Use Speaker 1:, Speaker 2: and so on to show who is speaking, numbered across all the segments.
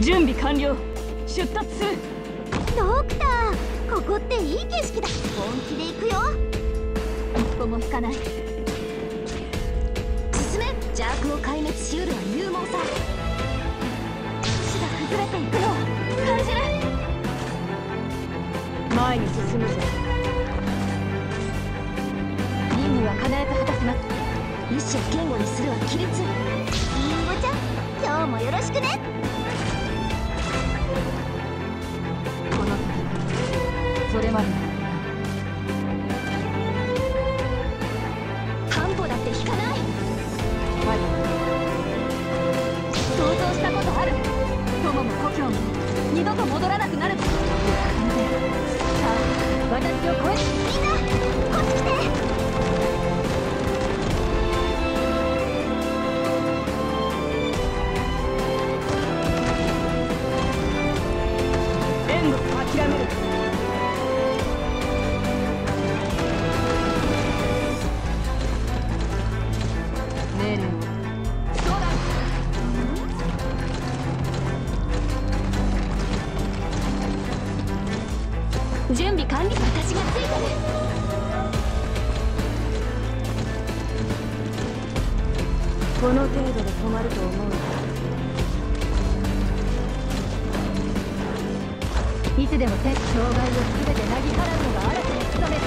Speaker 1: 準備完了。出立する。
Speaker 2: ドクター、ここっていい景色だ。本気で行くよ。
Speaker 1: 一歩も引かない。
Speaker 2: 進め。邪悪を壊滅しうるは勇猛さ。
Speaker 1: 死が崩れていくのを感じる。前に進むぞ。任務は必ず果たします。
Speaker 2: 意志を言語にするは規律。りんごちゃん、今日もよろしくね。
Speaker 1: この戦い、それまでの
Speaker 2: 半歩だって引かない。
Speaker 1: はい。想像したことある。友も故郷も二度と戻らなくなると。さあ、私を超える。
Speaker 2: みんなこっち来て。
Speaker 1: 援護諦める。命令を。そうだ。
Speaker 2: 準備完了。私がついてる。
Speaker 1: この程度で止まると思う。いつでも障害を全てなぎ払うのが新たな務め。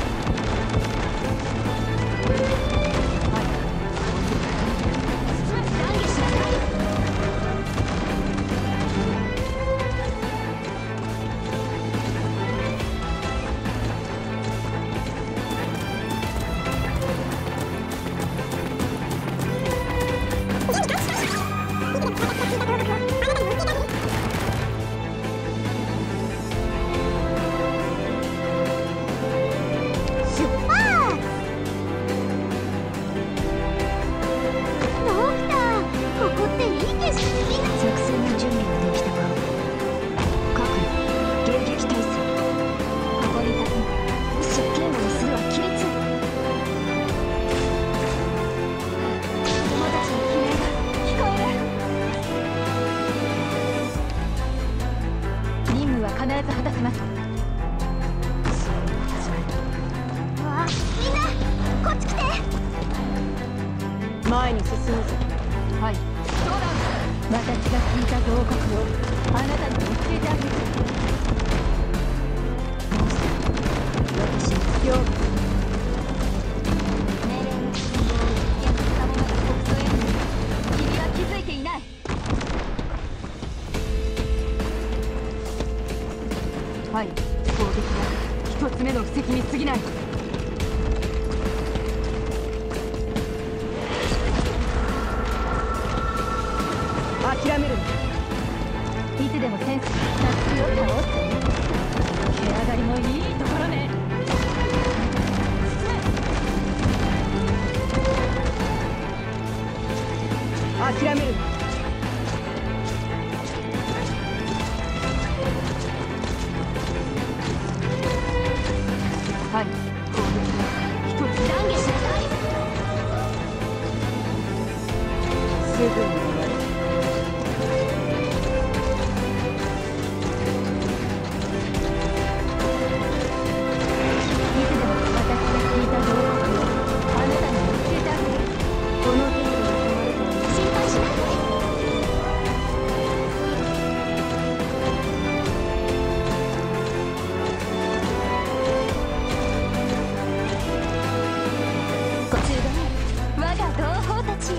Speaker 1: はい。
Speaker 2: 懺悔しなさい。
Speaker 1: 必ず果たします。
Speaker 2: わあ、みんなこっち来て。
Speaker 1: 前に進むぞ。はい。そうだ。私が聞いた報告をあなたに教えてあげる。私の強化。
Speaker 2: 命令の信号を危険としたものが国祖へ。
Speaker 1: 君は気づいていない。はい、攻撃は一つ目の布石に過ぎない。諦める。いつでもセンスが夏を倒す。毛上がりもいいところね。諦める。はい、攻撃は一つ。
Speaker 2: 懺悔しなさい。
Speaker 1: すぐに終わる。いつでも私が聞いた報告をあなたに教えてあげる。この程度で止まると
Speaker 2: 心配しないで。ご中殿、我が同胞たちよ。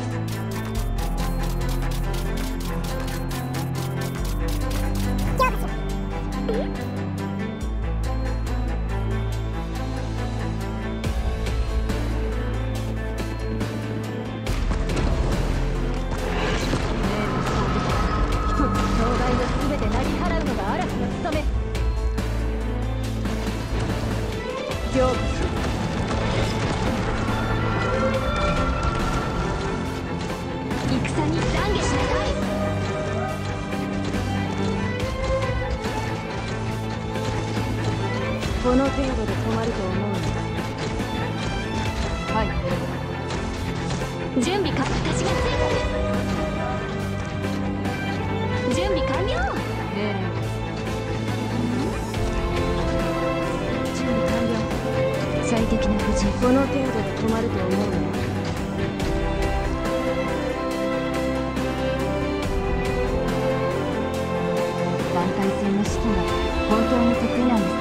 Speaker 1: 成仏。
Speaker 2: 戦に懺悔しなさい。
Speaker 1: この程度で止まると思うの。はい。
Speaker 2: 準備か。私がついてる。準備事この程度で止まると思うの？
Speaker 1: 団体戦の指揮が本当に得意なんです